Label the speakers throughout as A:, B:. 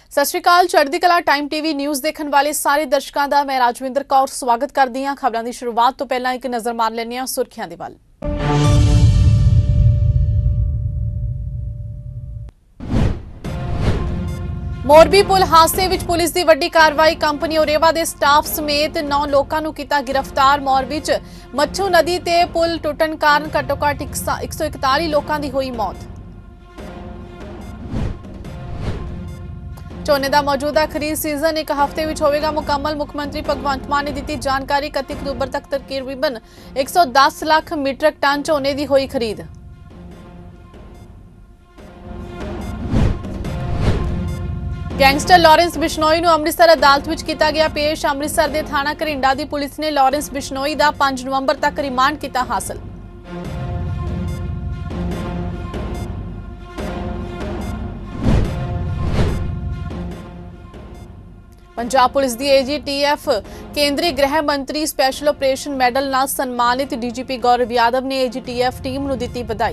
A: सत श्री अकाल। चढ़दी कला टाइम टीवी न्यूज़ देखने वाले सारे दर्शकों का मैं राजविंदर कौर स्वागत करती हाँ। खबरों की शुरुआत तो पहला एक नज़र मार लैंदे हां सुर्खियां दे वल। मोरबी पुल हादसे विच पुलिस की वड्डी कार्रवाई। कंपनी ओरेवा के स्टाफ समेत 9 लोगों को किया गिरफ्तार। मोरबी च मच्छू नदी ते पुल टुटन कारण घट्टो घट्ट 141 लोगों की हुई मौत। झोने का मौजूदा खरीद सीजन एक हफ्ते में होगा मुकम्मल। मुख्यमंत्री भगवंत मान ने दी जानकारी। 31 अक्तूबर तक तकरीबन 110 लाख मीट्रिक टन झोने की हुई खरीद। गैंगस्टर लॉरेंस बिश्नोई को अमृतसर अदालत में किया गया पेश। अमृतसर के थाना घरिंडा की पुलिस ने लॉरेंस बिश्नोई का 5 नवंबर तक रिमांड किया हासिल। पंजाब पुलिस की एजीटीएफ केंद्रीय गृह मंत्री स्पैशल ऑपरेशन मैडल नाल सन्मानित डीजीपी गौरव यादव ने एजीटीएफ टीम को दी बधाई।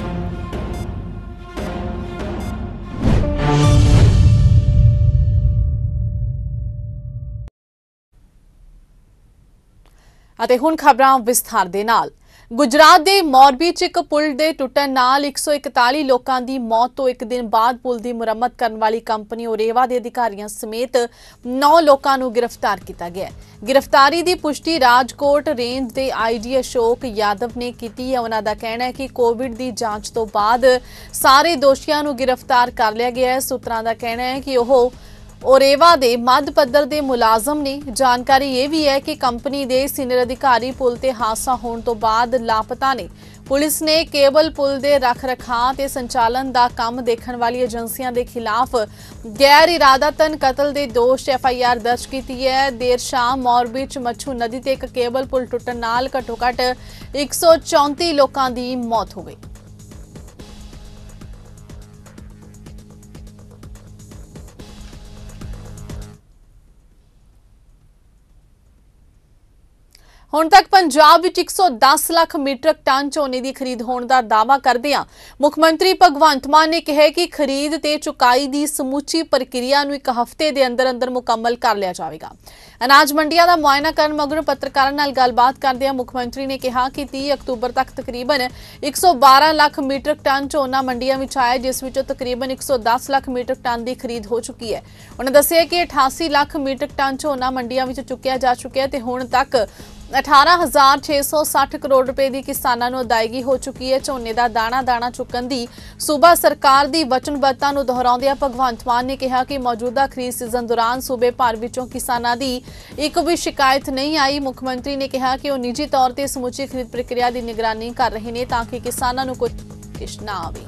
A: हुण खबरां विस्तार दे नाल। गुजरात के मोरबी च एक पुल के टुटन नाल 141 लोगों की मौत तो एक दिन बाद पुल की मुरम्मत करने वाली कंपनी ओरेवा के अधिकारियों समेत 9 लोगों को गिरफ्तार किया गया। गिरफ्तारी की पुष्टि राजकोट रेंज के आईजी अशोक यादव ने की है। उन्हों का कहना है कि कोविड की जांच तो बाद सारे दोषियों को गिरफ्तार कर लिया गया है। सूत्रों का कहना है कि वह ओरेवा के मध्य पद्धर के मुलाजम ने। जानकारी यह भी है कि कंपनी के सीनियर अधिकारी पुल ते हादसा होने तो बाद लापता ने। पुलिस ने केबल पुल के रख रखाव ते संचालन का काम देखने वाली एजेंसियों के खिलाफ गैर इरादतन कतल के दोष FIR दर्ज की है। देर शाम मोरबी च मच्छू नदी ते एक केबल पुल टुटन नाल घट्टो घट्ट 134 लोगों की मौत हो गई। हुण तक पंजाब विच 110 लाख मीट्रिक टन झोने की खरीद होने का दावा करदिआं मुख्यमंत्री भगवंत मान ने कहा कि खरीद ते चुकाई की समूची प्रक्रिया नूं एक हफ्ते के अंदर अंदर मुकम्मल कर लिया जाएगा। अनाज मंडियां का मुआयना करन मगरों पत्रकारां नाल गलबात करदिआं मुख्यमंत्री ने कहा कि 30 अक्तूबर तक तकरीबन 112 लाख मीट्रिक टन झोना मंडियां विच आया, जिस विचों तकरीबन 110 लाख मीट्रिक टन की खरीद हो चुकी है। उन्होंने दस्सिया कि 88 लाख मीट्रिक टन झोना मंडियां विच चुकिया जा चुका है ते हुण तक 18,660 करोड़ रुपए की किसानों को अदायगी हो चुकी है। झोने का दाणा दाणा चुकन की सूबा सरकार की वचनबद्धता को दोहराउंदिआं भगवंत मान ने कहा कि मौजूदा खरीद सीजन दौरान सूबे भर विचों किसानों की एक भी शिकायत नहीं आई। मुख्यमंत्री ने कहा कि वह निजी तौर पर समूची खरीद प्रक्रिया की निगरानी कर रहे हैं ताकि किसानों को कुछ ना आवे।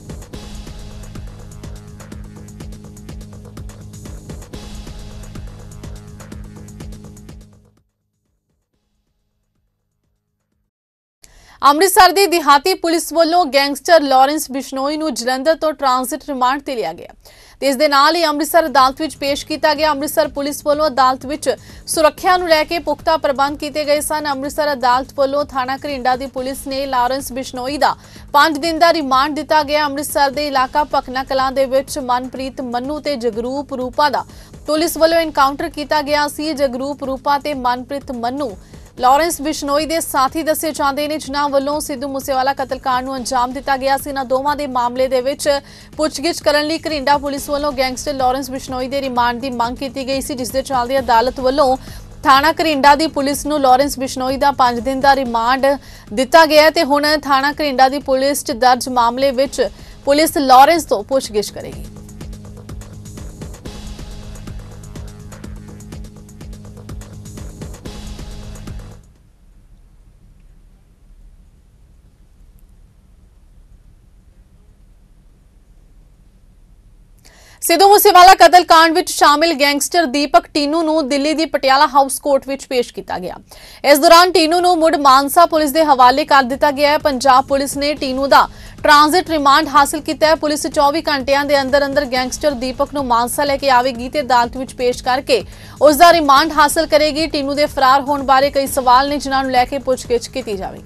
A: अमृतसर की दिहाती पुलिस वालों गैंगस्टर लॉरेंस बिश्नोई को जलंधर तो ट्रांजिट रिमांड ते लिया गया। इस दे नाल ही अमृतसर अदालत में पेश किया गया। अमृतसर पुलिस वालों अदालत में सुरक्षा को लैके पुख्ता प्रबंध किए गए सन। अमृतसर अदालत वालों थाना घरिंडा की पुलिस ने लॉरेंस बिश्नोई का 5 दिन का रिमांड दिता गया। अमृतसर के इलाका भखना कलां दे विच मनप्रीत मन्नू ते जगरूप रूपा का पुलिस वालों एनकाउंटर किया गया सी। जगरूप रूपा ते मनप्रीत मन्नू लॉरेंस बिश्नोई के साथी दसे जाते हैं, जिन्होंने वालों सिद्धू मूसेवाला कतलकांड को अंजाम दिता गया सी। इन्हां दोवां दे मामले दे विच पुछगिछ करने लई घरिंडा पुलिस वालों गैंगस्टर लॉरेंस बिश्नोई के रिमांड की मांग की गई सी, जिस दे चलदे अदालत वालों थाना घरिंडा की पुलिस नूं लॉरेंस बिश्नोई का 5 दिन का रिमांड दिता गया ते हुण थाना घरिंडा की पुलिस च दर्ज मामले विच पुलिस लॉरेंस तो पुछगिछ करेगी। सिद्धू मूसेवाला कतलकांड विच शामिल गैंगस्टर दीपक टीनू नूं दिल्ली की पटियाला हाउस कोर्ट विच पेश किया गया। इस दौरान टीनू नूं मुड़ मानसा पुलिस के हवाले कर दिता गया है। पंजाब पुलिस ने टीनू का ट्रांजिट रिमांड हासिल किया है। पुलिस 24 घंटिया के अंदर अंदर गैंगस्टर दीपक नूं मानसा लैके आवेगी ते अदालत विच पेश करके उसका रिमांड हासिल करेगी। टीनू के फरार होने बारे कई सवाल ने, जिन्हां नूं लैके पुछगिछ की जाएगी।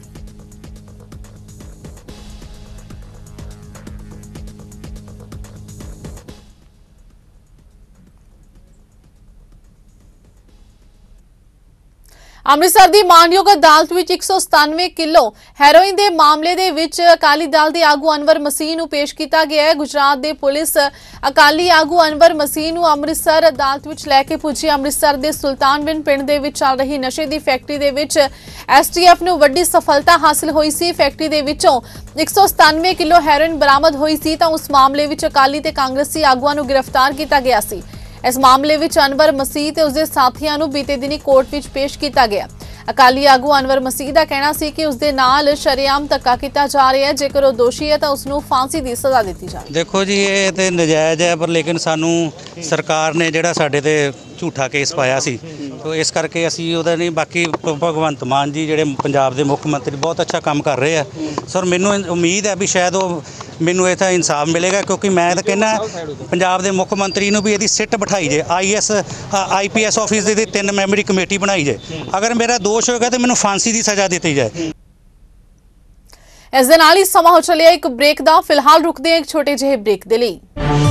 A: ਅੰਮ੍ਰਿਤਸਰ ਦੀ ਮਾਨਯੋਗ ਅਦਾਲਤ ਵਿੱਚ 197 ਕਿਲੋ ਹੈਰੋਇਨ ਦੇ ਮਾਮਲੇ ਦੇ ਵਿੱਚ ਅਕਾਲੀ ਦਲ ਦੇ ਆਗੂ ਅਨਵਰ ਮਸੀਹ ਨੂੰ ਪੇਸ਼ ਕੀਤਾ ਗਿਆ ਹੈ। ਗੁਜਰਾਤ ਦੇ ਪੁਲਿਸ ਅਕਾਲੀ ਆਗੂ ਅਨਵਰ ਮਸੀਹ ਨੂੰ ਅੰਮ੍ਰਿਤਸਰ ਅਦਾਲਤ ਵਿੱਚ ਲੈ ਕੇ ਪੁੱਜੀ। ਅੰਮ੍ਰਿਤਸਰ ਦੇ ਸੁਲਤਾਨਵਿੰਡ ਪਿੰਡ ਦੇ ਵਿੱਚ ਚੱਲ ਰਹੀ ਨਸ਼ੇ ਦੀ ਫੈਕਟਰੀ ਦੇ ਵਿੱਚ ਐਸਟੀਐਫ ਨੂੰ ਵੱਡੀ ਸਫਲਤਾ ਹਾਸਲ ਹੋਈ ਸੀ। ਫੈਕਟਰੀ ਦੇ ਵਿੱਚੋਂ 197 ਕਿਲੋ ਹੈਰੋਇਨ ਬਰਾਮਦ ਹੋਈ ਸੀ ਤਾਂ ਉਸ ਮਾਮਲੇ ਵਿੱਚ ਅਕਾਲੀ ਤੇ ਕਾਂਗਰਸੀ ਆਗੂਆਂ ਨੂੰ ਗ੍ਰਿਫਤਾਰ ਕੀਤਾ ਗਿਆ ਸੀ। इस मामले में अनवर मसीह ते उसके साथियों को बीते दिनी कोर्ट में पेश किया गया। अकाली आगू अनवर मसीह का कहना सी कि उसके नाल शरेआम धक्का किया जा रहा है, जेकर वो दोषी है तो उसनू फांसी की सज़ा दी जाए।
B: देखो जी ये तो नजायज़ है, पर लेकिन सानू सरकार ने जिहड़ा साडे ते झूठा केस पाया सी तो इस करके असी उहदा नहीं। बाकी भगवंत मान जी जिहड़े पंजाब के मुख्य मंत्री बहुत अच्छा काम कर रहे हैं सर। मैनू उम्मीद है भी शायद वो मैनू इत्थे इंसाफ मिलेगा, क्योंकि मैं तो कहना पंजाब के मुख्य मंत्री नू भी इहदी सिट बिठाई जाए। IPS ऑफिस की 3 मैंबरी कमेटी बनाई जाए। अगर मेरा दोष होगा तो मैनू फांसी की सज़ा दी जाए।
A: इस दे नाल ही समा हो चलिया एक ब्रेक दा। फिलहाल रुकते हैं एक छोटे जिहे ब्रेक दे लई।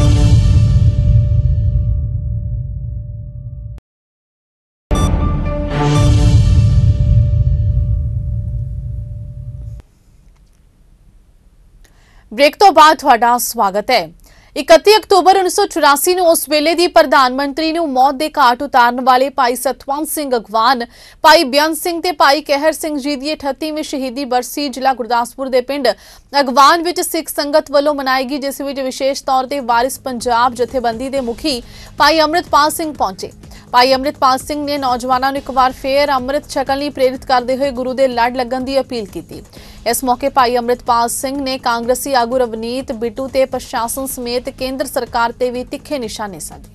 A: ब्रेक तो बाद तुहाडा स्वागत है। 31 अक्तूबर 1984 ਨੂੰ ਉਸ ਵੇਲੇ ਦੀ ਪ੍ਰਧਾਨ ਮੰਤਰੀ ਨੂੰ ਮੌਤ ਦੇ ਘਾਟ ਉਤਾਰਨ ਵਾਲੇ ਭਾਈ ਸਤਵੰਤ ਸਿੰਘ ਅਗਵਾਨ, ਭਾਈ ਬੇਅੰਤ ਸਿੰਘ ਤੇ ਭਾਈ ਕਹਿਰ ਸਿੰਘ ਜੀ ਦੀ 38ਵੀਂ ਸ਼ਹੀਦੀ ਬਰਸੀ ਜ਼ਿਲ੍ਹਾ ਗੁਰਦਾਸਪੁਰ ਦੇ ਪਿੰਡ ਅਗਵਾਨ ਵਿੱਚ ਸਿੱਖ ਸੰਗਤ ਵੱਲੋਂ ਮਨਾਏਗੀ, ਜਿਸ ਵਿੱਚ ਵਿਸ਼ੇਸ਼ ਤੌਰ ਤੇ ਵਾਰਿਸ ਪੰਜਾਬ ਜਥੇਬੰਦੀ ਦੇ ਮੁਖੀ ਭਾਈ ਅੰਮ੍ਰਿਤਪਾਲ ਸਿੰਘ ਪਹੁੰਚੇ। ਭਾਈ ਅੰਮ੍ਰਿਤਪਾਲ ਸਿੰਘ ਨੇ ਨੌਜਵਾਨਾਂ ਨੂੰ ਇੱਕ ਵਾਰ ਫੇਰ ਅੰਮ੍ਰਿਤ ਛਕਣ ਲਈ ਪ੍ਰੇਰਿਤ ਕਰਦੇ ਹੋਏ ਗੁਰੂ ਦੇ ਲੜ ਲੱਗਣ ਦੀ ਅਪੀਲ ਕੀਤੀ। इस मौके भाई अमृतपाल सिंह ने कांग्रेसी आगू रवनीत बिट्टू ते प्रशासन समेत केंद्र सरकार ते भी तिखे निशाने साधे।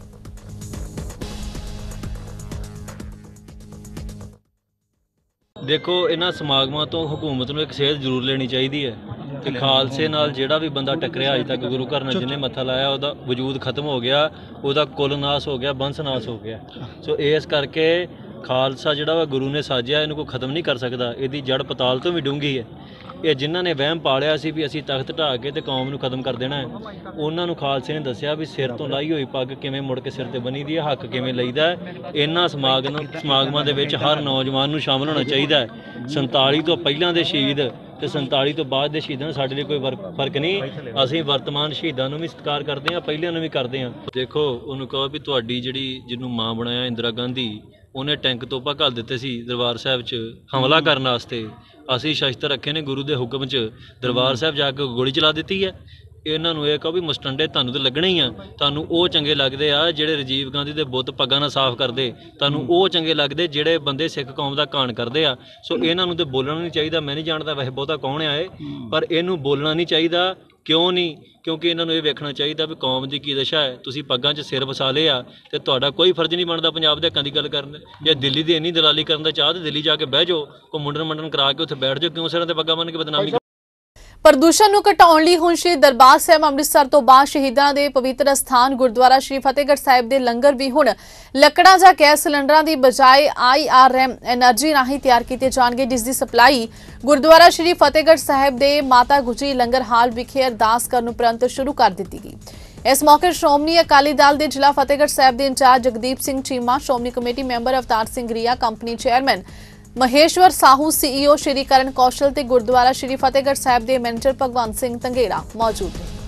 C: देखो इन्हां समागमां तो हुकूमत नूं एक सेध जरूर लेनी चाहिए है कि खालसे नाल जिहड़ा भी बंदा टकरिया अज तक गुरु घर नाल जिन्हें मत्था लाया उहदा वजूद खत्म हो गया, उहदा कुल नाश हो गया, बंस नाश हो गया। सो इस करके खालसा जिहड़ा वा गुरु ने साजिया इहनूं कोई खत्म नहीं कर सकदा। इहदी जड़ पताल तो भी डूंघी है। ਇਹ ਜਿਨ੍ਹਾਂ ਨੇ ਵਹਿਮ ਪਾਲਿਆ ਸੀ ਵੀ ਅਸੀਂ ਤਖਤ ਢਾਹ ਕੇ ਤੇ ਕੌਮ ਨੂੰ ਖਤਮ ਕਰ ਦੇਣਾ ਹੈ, ਉਹਨਾਂ ਨੂੰ ਖਾਲਸੇ ਨੇ ਦੱਸਿਆ ਵੀ ਸਿਰ ਤੋਂ ਲਾਈ ਹੋਈ ਪੱਗ ਕਿਵੇਂ ਮੁੜ ਕੇ ਸਿਰ ਤੇ ਬਣੀ ਦੀ ਹੈ, ਹੱਕ ਕਿਵੇਂ ਲਈਦਾ ਹੈ। ਇਹਨਾਂ ਸਮਾਗਮਾਂ ਦੇ ਵਿੱਚ ਹਰ ਨੌਜਵਾਨ ਨੂੰ ਸ਼ਾਮਲ ਹੋਣਾ ਚਾਹੀਦਾ ਹੈ। 47 ਤੋਂ ਪਹਿਲਾਂ ਦੇ ਸ਼ਹੀਦ ਤੇ 47 ਤੋਂ ਬਾਅਦ ਦੇ ਸ਼ਹੀਦਾਂ ਨਾਲ ਸਾਡੇ ਲਈ ਕੋਈ ਫਰਕ ਨਹੀਂ। ਅਸੀਂ ਵਰਤਮਾਨ ਸ਼ਹੀਦਾਂ ਨੂੰ ਵੀ ਸਤਿਕਾਰ ਕਰਦੇ ਹਾਂ, ਪਹਿਲਿਆਂ ਨੂੰ ਵੀ ਕਰਦੇ ਹਾਂ। ਦੇਖੋ ਉਹਨੂੰ ਕਹੋ ਵੀ ਤੁਹਾਡੀ ਜਿਹੜੀ ਜਿਹਨੂੰ ਮਾਂ ਬਣਾਇਆ ਇੰਦਰਾ ਗਾਂਧੀ, ਉਹਨੇ ਟੈਂਕ ਤੋਪਾਂ ਘੱਲ ਦਿੱਤੇ ਸੀ ਦਰਬਾਰ ਸਾਹਿਬ 'ਚ ਹਮਲਾ ਕਰਨ ਵਾਸਤੇ। ਅਸੀਂ ਸ਼ਸਤਰ ਰੱਖੇ ਨੇ ਗੁਰੂ ਦੇ ਹੁਕਮ 'ਚ, ਦਰਬਾਰ ਸਾਹਿਬ ਜਾ ਕੇ ਗੋਲੀ ਚਲਾ ਦਿੱਤੀ ਹੈ। ਇਹਨਾਂ ਨੂੰ ਇਹ ਕਹੋ ਵੀ ਮੁਸਟੰਡੇ ਤੁਹਾਨੂੰ ਤਾਂ ਲੱਗਣੇ ਹੀ ਆ। ਤੁਹਾਨੂੰ ਉਹ ਚੰਗੇ ਲੱਗਦੇ ਆ ਜਿਹੜੇ ਰਾਜੀਵ ਗਾਂਧੀ ਦੇ ਬੁੱਤ ਪੱਗਾਂ ਨਾਲ ਸਾਫ਼ ਕਰਦੇ, ਤੁਹਾਨੂੰ ਉਹ ਚੰਗੇ ਲੱਗਦੇ ਜਿਹੜੇ ਬੰਦੇ ਸਿੱਖ ਕੌਮ ਦਾ ਘਾਣ ਕਰਦੇ ਆ। ਸੋ ਇਹਨਾਂ ਨੂੰ ਤਾਂ ਬੋਲਣਾ ਨਹੀਂ ਚਾਹੀਦਾ। ਮੈਂ ਨਹੀਂ ਜਾਣਦਾ ਵੈਸੇ ਬਹੁਤਾ ਕੌਣ ਆ ਇਹ, ਪਰ ਇਹਨੂੰ ਬੋਲਣਾ ਨਹੀਂ ਚਾਹੀਦਾ। ਕਿਉਂ ਨਹੀਂ? ਕਿਉਂਕਿ ਇਹਨਾਂ ਨੂੰ ਇਹ ਵੇਖਣਾ ਚਾਹੀਦਾ ਵੀ ਕੌਮ ਦੀ ਕੀ ਦਸ਼ਾ ਹੈ। ਤੁਸੀਂ ਪੱਗਾਂ 'ਚ ਸਿਰ ਵਸਾ ਲਏ ਆ ਤੇ ਤੁਹਾਡਾ ਕੋਈ ਫਰਜ਼ ਨਹੀਂ ਬਣਦਾ ਪੰਜਾਬ ਦੇ ਹੱਕਾਂ ਦੀ ਗੱਲ ਕਰਨ। ਜੇ ਦਿੱਲੀ ਦੀ ਇੰਨੀ ਦਲਾਲੀ ਕਰਨ ਦਾ ਚਾਹ ਤੇ ਦਿੱਲੀ ਜਾ ਕੇ ਬਹਿ ਜਾਓ, ਕੋਈ ਮੁੰਡਨ ਕਰਾ ਕੇ ਉੱਥੇ ਬੈਠ ਜਾਓ। ਕਿਉਂ ਸਿਰਾਂ ਤੇ ਪੱਗਾਂ ਬੰਨ੍ਹ ਕੇ ਬਦਨਾਮੀ?
A: प्रदूषण ਨੂੰ ਘਟਾਉਣ ਲਈ ਹੁਣ ਸ਼੍ਰੀ ਦਰਬਾਰ ਸਾਹਿਬ ਅੰਮ੍ਰਿਤਸਰ ਤੋਂ ਬਾਅਦ ਸ਼ਹੀਦਾਂ ਦੇ ਪਵਿੱਤਰ ਸਥਾਨ ਗੁਰਦੁਆਰਾ ਸ਼੍ਰੀ ਫਤਿਹਗੜ੍ਹ ਸਾਹਿਬ ਦੇ ਲੰਗਰ ਵੀ ਹੁਣ ਲੱਕੜਾਂ ਜਾਂ ਗੈਸ ਸਿਲੰਡਰਾਂ ਦੀ ਬਜਾਏ IRM એનર્ਜੀ ਰਾਹੀਂ ਤਿਆਰ ਕੀਤੇ ਜਾਣਗੇ, ਜਿਸ ਦੀ ਸਪਲਾਈ ਗੁਰਦੁਆਰਾ ਸ਼੍ਰੀ ਫਤਿਹਗੜ੍ਹ ਸਾਹਿਬ ਦੇ ਮਾਤਾ ਗੁਜਰੀ ਲੰਗਰ ਹਾਲ ਵਿਖੇ ਅਰਦਾਸ ਕਰਨ ਉਪਰੰਤ ਸ਼ੁਰੂ ਕਰ ਦਿੱਤੀ ਗਈ। इस मौके श्रोमणी अकाली दल के जिला फतेहगढ़ साहब के incharge Jagdeep Singh Cheema, Shiromani committee member Avtar Singh Riya, company chairman Maheshwar Sahu, CEO Shri Karan Kaushal ते गुरुद्वारा श्री फतेहगढ़ साहब के मैनेजर भगवंत सिंह तंगेड़ा मौजूद रहे।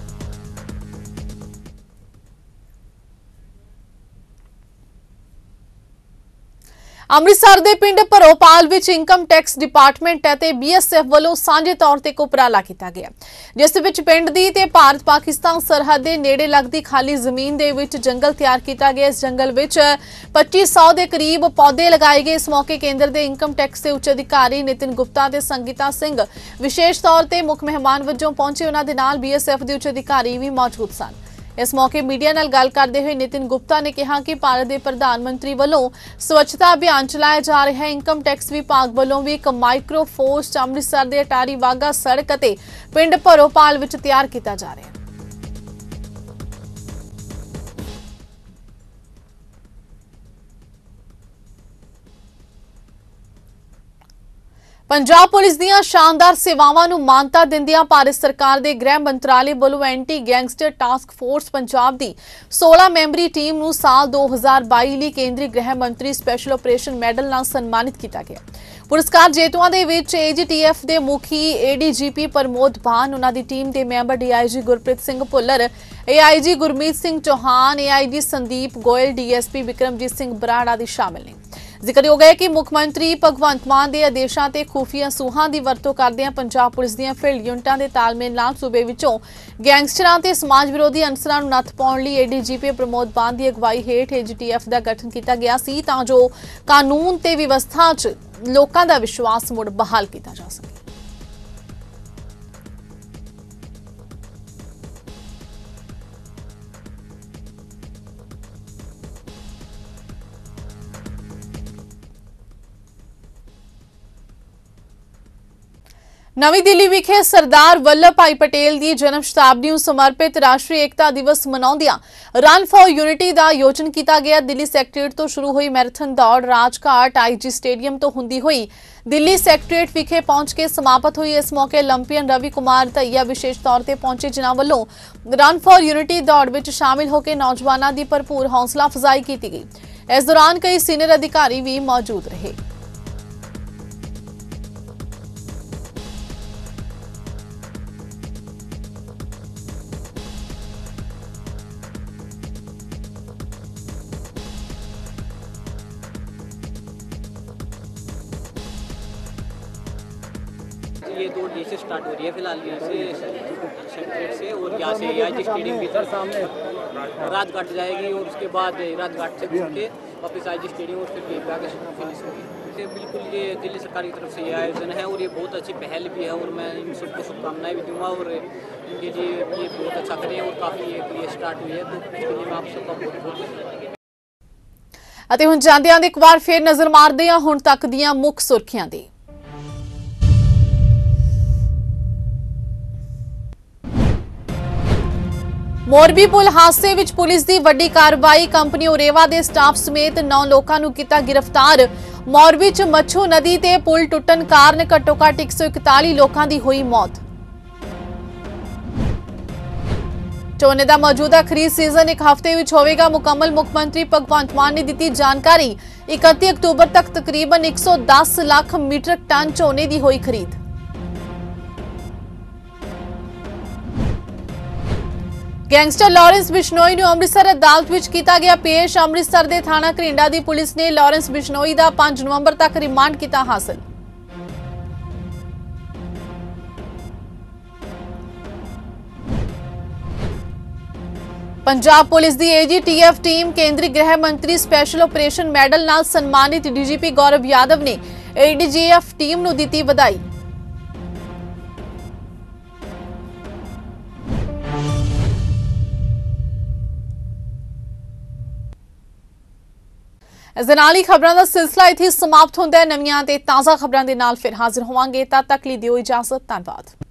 A: ਅੰਮ੍ਰਿਤਸਰ ਦੇ ਪਿੰਡ ਭਰੋਪਾਲ ਵਿੱਚ ਇਨਕਮ ਟੈਕਸ ਡਿਪਾਰਟਮੈਂਟ ਅਤੇ BSF ਵੱਲੋਂ ਸਾਂਝੇ ਤੌਰ ਤੇ ਇੱਕ ਉਪਰਾਲਾ ਕੀਤਾ ਗਿਆ, ਜਿਸ ਵਿੱਚ ਪਿੰਡ ਦੀ ਤੇ ਭਾਰਤ ਪਾਕਿਸਤਾਨ ਸਰਹੱਦ ਦੇ ਨੇੜੇ ਲੱਗਦੀ ਖਾਲੀ ਜ਼ਮੀਨ ਦੇ ਵਿੱਚ ਜੰਗਲ ਤਿਆਰ ਕੀਤਾ ਗਿਆ। ਇਸ ਜੰਗਲ ਵਿੱਚ 2500 ਦੇ ਕਰੀਬ ਪੌਦੇ ਲਗਾਏ ਗਏ। ਇਸ ਮੌਕੇ ਕੇਂਦਰ ਦੇ ਇਨਕਮ ਟੈਕਸ ਦੇ ਉੱਚ ਅਧਿਕਾਰੀ ਨਿਤਿਨ ਗੁਪਤਾ ਤੇ ਸੰਗੀਤਾ ਸਿੰਘ ਵਿਸ਼ੇਸ਼ ਤੌਰ ਤੇ ਮੁੱਖ ਮਹਿਮਾਨ ਵਜੋਂ ਪਹੁੰਚੇ। ਉਹਨਾਂ ਦੇ ਨਾਲ BSF ਦੇ ਉੱਚ ਅਧਿਕਾਰੀ ਵੀ ਮੌਜੂਦ ਸਨ। इस मौके मीडिया नाल गल करते हुए नितिन गुप्ता ने कहा कि भारत के प्रधानमंत्री वालों स्वच्छता अभियान चलाया जा रहा है। इनकम टैक्स विभाग वालों भी एक माइक्रो फोर्स अमृतसर के अटारी वाघा सड़क और पिंड भरोपाल विच तैयार किया जा रहा है। ਪੰਜਾਬ ਪੁਲਿਸ ਦੀਆਂ ਸ਼ਾਨਦਾਰ ਸੇਵਾਵਾਂ ਨੂੰ ਮਾਨਤਾ ਦਿੰਦਿਆਂ ਭਾਰਤ ਸਰਕਾਰ ਦੇ ਗ੍ਰਹਿ ਮੰਤਰਾਲੇ ਵੱਲੋਂ anti gangster task force Punjab ਦੀ 16 ਮੈਂਬਰੀ ਟੀਮ ਨੂੰ ਸਾਲ 2022 ਲਈ ਕੇਂਦਰੀ ਗ੍ਰਹਿ ਮੰਤਰੀ ਸਪੈਸ਼ਲ ਆਪਰੇਸ਼ਨ ਮੈਡਲ ਨਾਲ ਸਨਮਾਨਿਤ ਕੀਤਾ ਗਿਆ। ਪੁਰਸਕਾਰ ਜੇਤੂਆਂ ਦੇ ਵਿੱਚ AGTF ਦੇ ਮੁਖੀ ADGP ਪ੍ਰਮੋਦ ਬਾਨ, ਉਹਨਾਂ ਦੀ ਟੀਮ ਦੇ member DIG Gurpreet Singh Bhullar, AIG Gurmeet Singh Chauhan, AIG Sandeep Goyal, DSP Vikramjit Singh Brar ਆਦਿ ਸ਼ਾਮਿਲ ਨੇ। ਜ਼ਿਕਰਯੋਗ ਹੈ ਕਿ ਮੁੱਖ ਮੰਤਰੀ ਭਗਵੰਤ ਮਾਨ ਦੇ ਆਦੇਸ਼ਾਂ ਤੇ ਖੂਫੀਆ ਸੂਹਾਂ ਦੀ ਵਰਤੋਂ ਕਰਦਿਆਂ ਪੰਜਾਬ ਪੁਲਿਸ ਦੀਆਂ ਫੀਲਡ ਯੂਨਿਟਾਂ ਦੇ ਤਾਲਮੇਲ ਨਾਲ ਸੂਬੇ ਵਿੱਚੋਂ ਗੈਂਗਸਟਰਾਂ ਤੇ ਸਮਾਜ ਵਿਰੋਧੀ ਅਨਸਰਾਂ ਨੂੰ ਨੱਥ ਪਾਉਣ ਲਈ ADGP ਪ੍ਰਮੋਦ ਬਾਨ ਦੀ ਅਗਵਾਈ ਹੇਠ AGTF ਦਾ ਗਠਨ ਕੀਤਾ ਗਿਆ ਸੀ ਤਾਂ ਜੋ ਕਾਨੂੰਨ ਤੇ ਵਿਵਸਥਾ 'ਚ ਲੋਕਾਂ ਦਾ ਵਿਸ਼ਵਾਸ ਮੁੜ ਬਹਾਲ ਕੀਤਾ ਜਾ ਸਕੇ। नवी दिल्ली विखे सरदार वल्लभ भाई पटेल की जन्म शताब्दी ਨੂੰ समर्पित राष्ट्रीय एकता दिवस मनाउंदियां रन फॉर यूनिटी का आयोजन किया गया। दिल्ली सैकटरीएट तो शुरू हुई मैराथन दौड़ राजघाट IG स्टेडियम तो हुंदी हुई दिल्ली सैकटरीएट विखे पहुंच के समाप्त हुई। इस मौके ओलंपियन रवि कुमार धईया विशेष तौर पर पहुंचे, जिन्हां वल्लों रन फॉर यूनिटी दौड़ विच शामिल होकर नौजवानों की भरपूर हौसला अफजाई की गई। इस दौरान कई सीनियर अधिकारी भी मौजूद रहे।
D: ये दौड़ जैसे स्टार्ट हो रही है फिलहाल यहाँ से सेक्रेटरीट से, और यहाँ से AIG स्टेडियम की तरफ सामने राजघाट जाएगी और उसके बाद राजघाट से घूम के वापस IG स्टेडियम और फिर आगे फिनिश होगी। इसे बिल्कुल ये दिल्ली सरकार की तरफ से ये आयोजन है और ये बहुत अच्छी पहल भी है और मैं इन सबको शुभकामनाएं भी दूंगा और इनके लिए ये बहुत अच्छा करें और काफ़ी ये स्टार्ट हुई है तो इसके लिए मैं आप सबका बहुत बहुत
A: ਅਤੇ ਹੁਣ ਜਾਂਦਿਆਂ ਦੇ ਇੱਕ ਵਾਰ ਫੇਰ ਨਜ਼ਰ ਮਾਰਦੇ ਹਾਂ ਹੁਣ ਤੱਕ ਦੀਆਂ ਮੁੱਖ ਸੁਰਖੀਆਂ ਦੀ। मोरबी पुल हादसे विच पुलिस की वड्डी कार्रवाई, कंपनी ओरेवा के स्टाफ समेत 9 लोगों को किया गिरफ्तार। मोरबी च मच्छू नदी ते पुल टुटन कारण घट्टो घट्ट 141 लोगों की हुई मौत। झोने का मौजूदा खरीद सीजन एक हफ्ते विच होवेगा मुकम्मल, मुख्यमंत्री भगवंत मान ने दी जानकारी। 31 अक्तूबर तक तकरीबन 110 लाख मीट्रिक टन झोने की हुई खरीद। गैंगस्टर लॉरेंस बिश्नोई ਨੂੰ ਅੰਮ੍ਰਿਤਸਰ ਅਦਾਲਤ ਵਿੱਚ ਕੀਤਾ ਗਿਆ ਪੇਸ਼। ਅੰਮ੍ਰਿਤਸਰ ਦੇ ਥਾਣਾ ਘਰਿੰਡਾ ਦੀ ਪੁਲਿਸ ਨੇ ਲॉरेंस ਬਿਸ਼ਨੋਈ ਦਾ 5 ਨਵੰਬਰ ਤੱਕ ਰਿਮਾਂਡ ਕੀਤਾ ਹਾਸਲ। ਪੰਜਾਬ ਪੁਲਿਸ ਦੀ AGTF ਟੀਮ ਕੇਂਦਰੀ ਗ੍ਰਹਿ ਮੰਤਰੀ ਸਪੈਸ਼ਲ ਆਪਰੇਸ਼ਨ ਮੈਡਲ ਨਾਲ ਸਨਮਾਨਿਤ। DGP ਗੌਰਵ ਯਾਦਵ ਨੇ ADGF ਟੀਮ ਨੂੰ ਦਿੱਤੀ ਵਧਾਈ। इस दे नाल ही खबरों का सिलसिला इत्थे समाप्त होंदा है। नवीं ते ताज़ा खबरों के नाल फिर हाजिर होवांगे। तद तक लिए दिओ इजाजत। धन्यवाद।